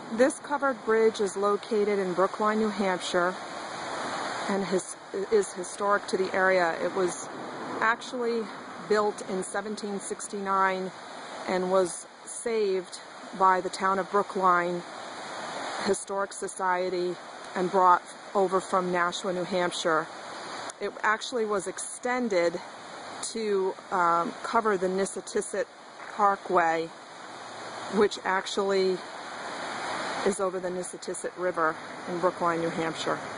This covered bridge is located in Brookline, New Hampshire, and is historic to the area. It was actually built in 1769 and was saved by the town of Brookline Historic Society and brought over from Nashua, New Hampshire. It actually was extended to cover the Nissitissit Parkway, which actually is over the Nissitissit River in Brookline, New Hampshire.